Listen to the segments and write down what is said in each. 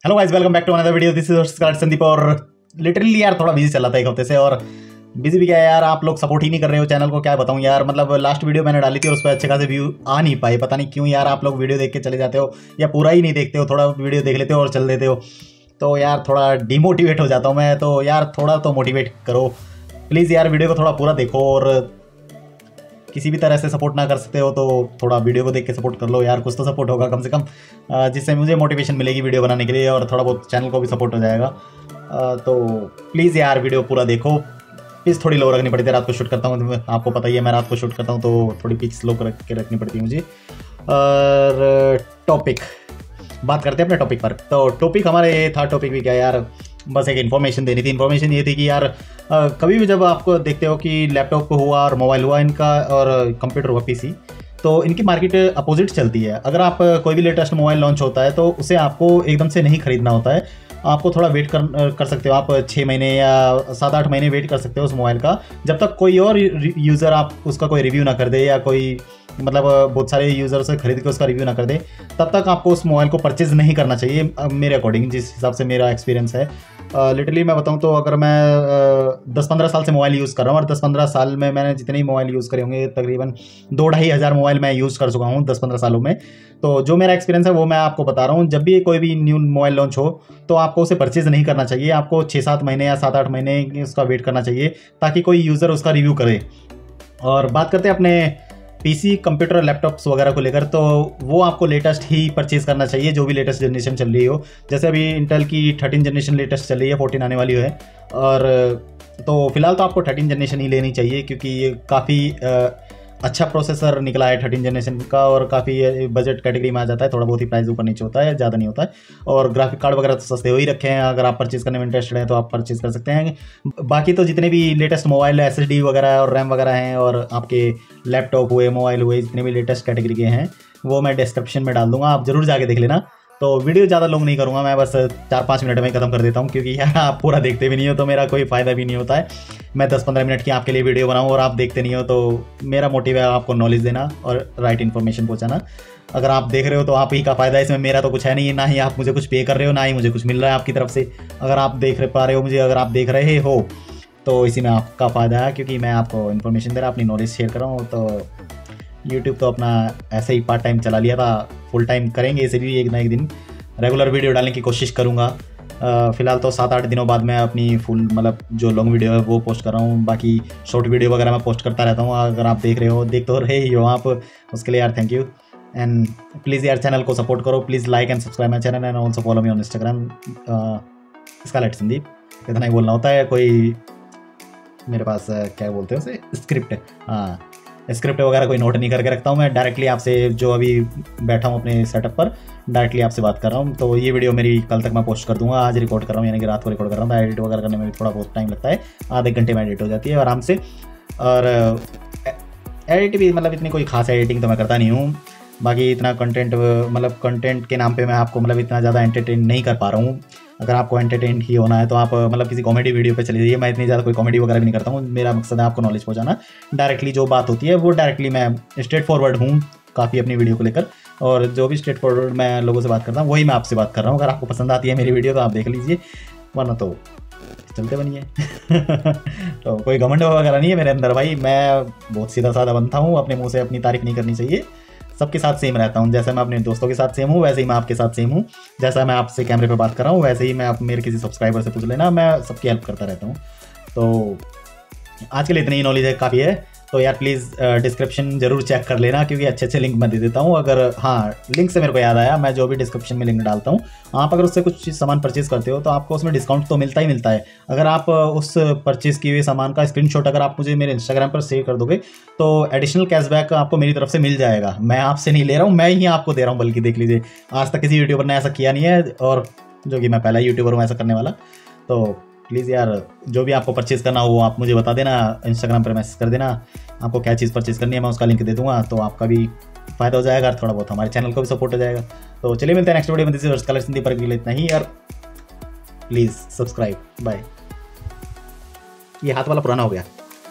Hello guys, welcome back to another video. This is Sandeep. और literally यार थोड़ा busy चल रहा था एक हफ्ते से, और बिजी भी क्या है यार, आप लोग सपोर्ट ही नहीं कर रहे हो चैनल को। क्या बताऊं यार, मतलब लास्ट वीडियो मैंने डाली थी और उस पर अच्छे खासे व्यू आ नहीं पाए। पता नहीं क्यों यार, आप लोग वीडियो देख के चले जाते हो या पूरा ही नहीं देखते हो, थोड़ा वीडियो देख लेते हो और चल देते हो। तो यार थोड़ा डिमोटिवेट हो जाता हूँ मैं। तो यार थोड़ा तो मोटिवेट करो प्लीज़ यार, वीडियो को थोड़ा पूरा देखो। और किसी भी तरह से सपोर्ट ना कर सकते हो तो थोड़ा वीडियो को देख के सपोर्ट कर लो यार, कुछ तो सपोर्ट होगा कम से कम, जिससे मुझे मोटिवेशन मिलेगी वीडियो बनाने के लिए, और थोड़ा बहुत चैनल को भी सपोर्ट हो जाएगा। तो प्लीज़ यार वीडियो पूरा देखो। पिच थोड़ी लो रखनी पड़ती है, रात को शूट करता हूँ, आपको पता ही है मैं रात को शूट करता हूँ, तो थोड़ी पिच लो रख के रखनी पड़ती है मुझे। और टॉपिक बात करते हैं अपने टॉपिक पर। तो टॉपिक हमारे ये था, टॉपिक भी क्या यार, बस एक इन्फॉर्मेशन देनी थी। इन्फॉर्मेशन ये थी कि यार कभी भी जब आपको देखते हो कि लैपटॉप हुआ और मोबाइल हुआ इनका, और कंप्यूटर हुआ पीसी, तो इनकी मार्केट अपोजिट चलती है। अगर आप कोई भी लेटेस्ट मोबाइल लॉन्च होता है तो उसे आपको एकदम से नहीं खरीदना होता है, आपको थोड़ा वेट कर सकते हो। आप 6 महीने या 7-8 महीने वेट कर सकते हो उस मोबाइल का, जब तक कोई और यूज़र आप उसका कोई रिव्यू ना कर दे, या कोई मतलब बहुत सारे यूज़र से खरीद के उसका रिव्यू ना कर दे, तब तक आपको उस मोबाइल को परचेज़ नहीं करना चाहिए मेरे अकॉर्डिंग, जिस हिसाब से मेरा एक्सपीरियंस है। लिटरली मैं बताऊं तो अगर मैं 10-15 साल से मोबाइल यूज़ कर रहा हूँ, और 10-15 साल में मैंने जितने ही मोबाइल यूज़ करे होंगे, तकरीबन 2-2.5 हज़ार मोबाइल मैं यूज़ कर चुका हूँ 10-15 सालों में। तो जो मेरा एक्सपीरियंस है वो मैं आपको बता रहा हूँ। जब भी कोई भी न्यू मोबाइल लॉन्च हो तो आपको उसे परचेज़ नहीं करना चाहिए, आपको 6-7 महीने या 7-8 महीने उसका वेट करना चाहिए, ताकि कोई यूज़र उसका रिव्यू करे। और बात करते हैं अपने पीसी, कंप्यूटर, लैपटॉप्स वगैरह को लेकर, तो वो आपको लेटेस्ट ही परचेज़ करना चाहिए, जो भी लेटेस्ट जनरेशन चल रही हो। जैसे अभी इंटेल की 13 जनरेशन लेटेस्ट चल रही है, 14 आने वाली है। और तो फिलहाल तो आपको 13 जनरेशन ही लेनी चाहिए, क्योंकि ये काफ़ी अच्छा प्रोसेसर निकला है 13 जनरेशन का, और काफ़ी बजट कैटेगरी में आ जाता है। थोड़ा बहुत ही प्राइस ऊपर नीचे होता है, ज़्यादा नहीं होता है। और ग्राफिक कार्ड वगैरह तो सस्ते हो ही रखे हैं, अगर आप परचेज़ करने में इंटरेस्टेड हैं तो आप परचेज़ कर सकते हैं। बाकी तो जितने भी लेटेस्ट मोबाइल SSD वगैरह और रैम वगैरह हैं, और आपके लैपटॉप हुए, मोबाइल हुए, जितने भी लेटेस्ट कैटेगरी के हैं, वो मैं डिस्क्रिप्शन में डाल दूंगा, आप ज़रूर जाके देख लेना। तो वीडियो ज़्यादा लॉन्ग नहीं करूँगा मैं, बस 4-5 मिनट में ख़त्म कर देता हूँ, क्योंकि यार आप पूरा देखते भी नहीं हो तो मेरा कोई फ़ायदा भी नहीं होता है। मैं 10-15 मिनट की आपके लिए वीडियो बनाऊँ और आप देखते नहीं हो, तो मेरा मोटिव है आपको नॉलेज देना और राइट इन्फॉर्मेशन पहुँचाना। अगर आप देख रहे हो तो आप ही का फ़ायदा है, इसमें मेरा तो कुछ है नहीं, ना ही आप मुझे कुछ पे कर रहे हो, ना ही मुझे कुछ मिल रहा है आपकी तरफ से। अगर आप देख पा रहे हो मुझे, अगर आप देख रहे हो तो इसी में आपका फ़ायदा है, क्योंकि मैं आपको इन्फॉर्मेशन दे रहा हूँ, अपनी नॉलेज शेयर कर रहा हूँ। तो यूट्यूब तो अपना ऐसे ही पार्ट टाइम चला लिया था, फुल टाइम करेंगे इसे भी, एक ना एक दिन रेगुलर वीडियो डालने की कोशिश करूँगा। फ़िलहाल तो 7-8 दिनों बाद मैं अपनी फुल मतलब जो लॉन्ग वीडियो है वो पोस्ट कर रहा हूँ। बाकी शॉर्ट वीडियो वगैरह मैं पोस्ट करता रहता हूँ। अगर आप देख रहे हो, देख तो रहे ही हो आप, उसके लिए यार थैंक यू। एंड प्लीज़ यार चैनल को सपोर्ट करो, please like and subscribe my channel, and also follow me on Instagram Scarlett Sandeep. इतना ही बोलना होता है, कोई मेरे पास क्या बोलते हैं उसे, स्क्रिप्ट, हाँ स्क्रिप्ट वगैरह कोई नोट नहीं करके रखता हूँ मैं। डायरेक्टली आपसे जो अभी बैठा हूँ अपने सेटअप पर, डायरेक्टली आपसे बात कर रहा हूँ। तो ये वीडियो मेरी कल तक मैं पोस्ट कर दूंगा, आज रिकॉर्ड कर रहा हूँ, यानी कि रात को रिकॉर्ड कर रहा हूँ। एडिट वगैरह करने में भी थोड़ा बहुत टाइम लगता है, आधे घंटे में एडिट हो जाती है आराम से। और एडिट भी मतलब इतनी कोई खास एडिटिंग तो मैं करता नहीं हूँ। बाकी इतना कंटेंट, मतलब कंटेंट के नाम पे मैं आपको मतलब इतना ज़्यादा एंटरटेन नहीं कर पा रहा हूँ। अगर आपको एंटरटेन ही होना है तो आप मतलब किसी कॉमेडी वीडियो पे चले जाइए। मैं इतनी ज़्यादा कोई कॉमेडी वगैरह भी नहीं करता हूँ, मेरा मकसद है आपको नॉलेज पहुँचाना। डायरेक्टली जो बात होती है वो डायरेक्टली, मैं स्ट्रेट फॉरवर्ड हूँ काफ़ी अपनी वीडियो को लेकर, और जो भी स्ट्रेट फॉरवर्ड मैं लोगों से बात करता हूँ वही मैं आपसे बात कर रहा हूँ। अगर आपको पसंद आती है मेरी वीडियो तो आप देख लीजिए, वरना तो चलते बनिए। तो कोई घमंड वगैरह नहीं है मेरे अंदर भाई, मैं बहुत सीधा साधा बनता हूँ, अपने मुँह से अपनी तारीफ नहीं करनी चाहिए। सबके साथ सेम रहता हूँ, जैसे मैं अपने दोस्तों के साथ सेम हूँ वैसे ही मैं आपके साथ सेम हूँ। जैसा मैं आपसे कैमरे पे बात कर रहा हूँ वैसे ही मैं आप मेरे किसी सब्सक्राइबर से पूछ लेना, मैं सबकी हेल्प करता रहता हूँ। तो आज के लिए इतनी ही नॉलेज है, काफ़ी है। तो यार प्लीज़ डिस्क्रिप्शन जरूर चेक कर लेना, क्योंकि अच्छे अच्छे लिंक मैं दे देता हूँ। अगर हाँ, लिंक से मेरे को याद आया, मैं जो भी डिस्क्रिप्शन में लिंक डालता हूँ, आप अगर उससे कुछ सामान परचेज़ करते हो तो आपको उसमें डिस्काउंट तो मिलता ही मिलता है। अगर आप उस परचेज़ किए हुए सामान का स्क्रीनशॉट अगर आप मुझे मेरे इंस्टाग्राम पर शेयर कर दोगे तो एडिशनल कैशबैक आपको मेरी तरफ से मिल जाएगा। मैं आपसे नहीं ले रहा हूँ, मैं ही आपको दे रहा हूँ, बल्कि देख लीजिए, आज तक किसी यूट्यूबर ने ऐसा किया नहीं है, और जो कि मैं पहला यूट्यूबर हूँ ऐसा करने वाला। तो प्लीज़ यार जो भी आपको परचेज़ करना हो वो आप मुझे बता देना, इंस्टाग्राम पर मैसेज कर देना, आपको क्या चीज़ परचेज़ करनी है मैं उसका लिंक दे दूँगा, तो आपका भी फ़ायदा हो जाएगा और थोड़ा बहुत हमारे चैनल को भी सपोर्ट हो जाएगा। तो चलिए मिलते हैं नेक्स्ट वीडियो में। दिस इज स्कारलेट संदीप, पर के लिए इतना ही यार, प्लीज़ सब्सक्राइब, बाय। ये हाथ वाला पुराना हो गया।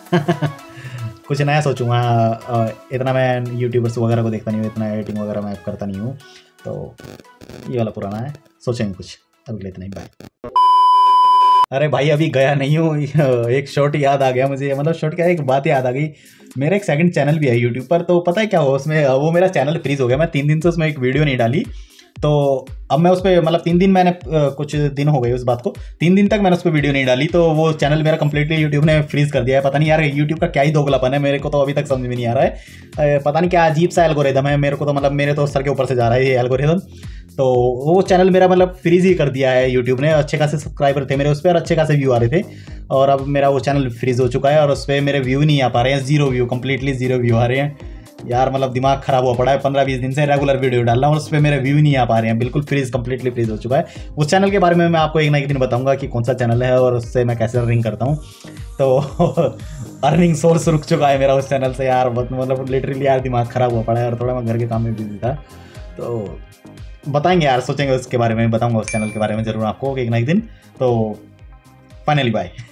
कुछ नया सोचूंगा, इतना मैं यूट्यूबर्स वगैरह को देखता नहीं हूँ, इतना एडिटिंग वगैरह मैं करता नहीं हूँ, तो ये वाला पुराना है, सोचेंगे कुछ। तब इतना ही, बाय। अरे भाई अभी गया नहीं हूँ, एक शॉर्ट याद आ गया मुझे, मतलब शॉर्ट क्या, एक बात याद आ गई। मेरा एक सेकंड चैनल भी है यूट्यूब पर, तो पता है क्या हो उसमें, वो मेरा चैनल फ्रीज हो गया। मैं 3 दिन से उसमें एक वीडियो नहीं डाली, तो अब मैं उस पर मतलब 3 दिन मैंने कुछ दिन हो गए उस बात को, 3 दिन तक मैंने उस पर वीडियो नहीं डाली, तो वो चैनल मेरा कंप्लीटली यूट्यूब ने फ्रीज कर दिया है। पता नहीं यार यूट्यूब का क्या ही दोगलापन है, मेरे को तो अभी तक समझ में नहीं आ रहा है। पता नहीं क्या अजीब सा एल्गोरिदम है, मेरे को तो मतलब मेरे तो सर के ऊपर से जा रहा है ये एल्गोरिदम। तो वो चैनल मेरा मतलब फ्रीज ही कर दिया है यूट्यूब ने। अच्छे खासे सब्सक्राइबर थे मेरे उस पर और अच्छे खासे व्यू आ रहे थे, और अब मेरा वो चैनल फ्रीज हो चुका है और उस पर मेरे व्यू नहीं आ पा रहे हैं, 0 व्यू, कंप्लीटली 0 व्यू आ रहे हैं। यार मतलब दिमाग खराब हुआ पड़ा है, 15-20 दिन से रेगुलर वीडियो डाल रहा हूँ और उस पर मेरे व्यू नहीं आ पा रहे हैं, बिल्कुल फ्रीज, कंप्लीटली फ्रीज हो चुका है। उस चैनल के बारे में मैं आपको एक ना एक दिन बताऊंगा कि कौन सा चैनल है और उससे मैं कैसे अर्निंग करता हूँ। तो अर्निंग सोर्स रुक चुका है मेरा उस चैनल से यार, मतलब लिटरली यार दिमाग खराब हुआ पड़ा है, और थोड़ा मैं घर के काम में बिजी था। तो बताएंगे यार, सोचेंगे उसके बारे में, बताऊंगा उस चैनल के बारे में जरूर आपको एक ना एक दिन। तो फाइनली बाय।